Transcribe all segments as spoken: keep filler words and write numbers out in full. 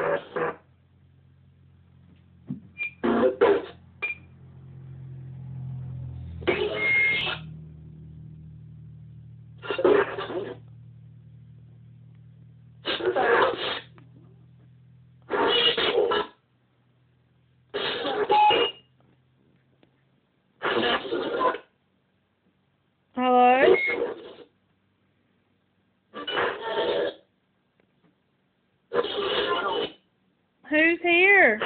Hello? Who's here?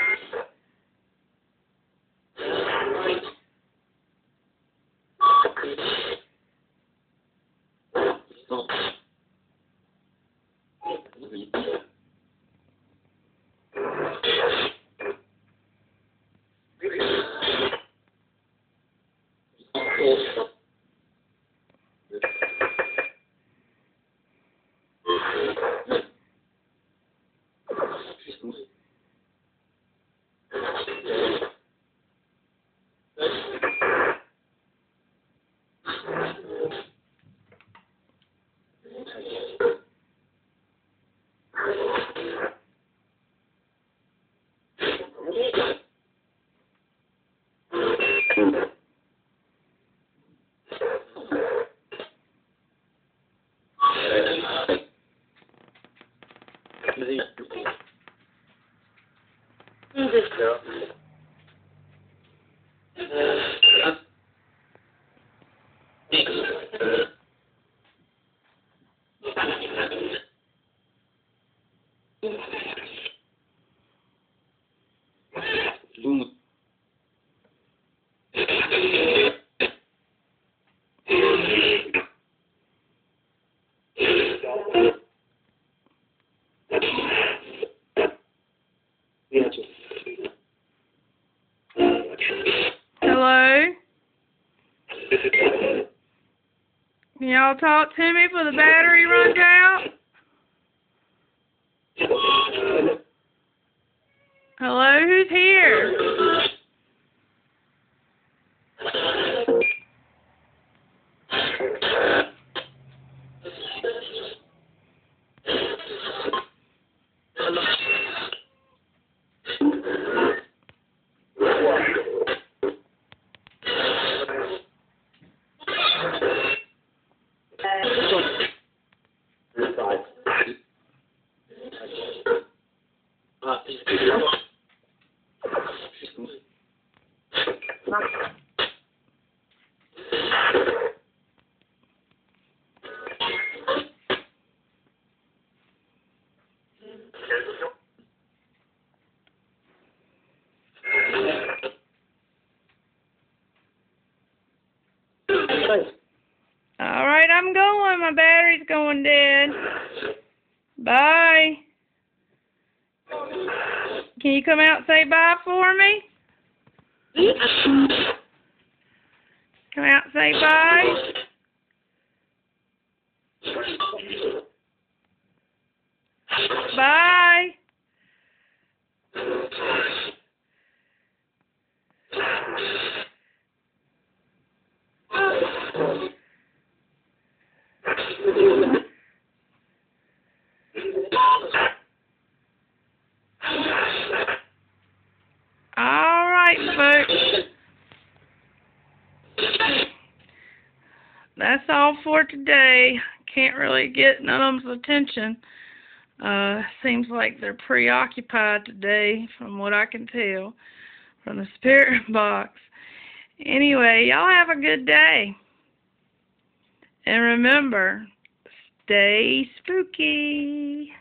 Hello? Can y'all talk to me before the battery runs out? Hello, who's here? Alright, I'm going. My battery's going dead. Bye. Can you come out and say bye for me? Come out and say bye. Bye. Alright, folks. That's all for today. Can't really get none of them's attention. Uh, seems like they're preoccupied today, from what I can tell, from the spirit box. Anyway, y'all have a good day. And remember, stay spooky.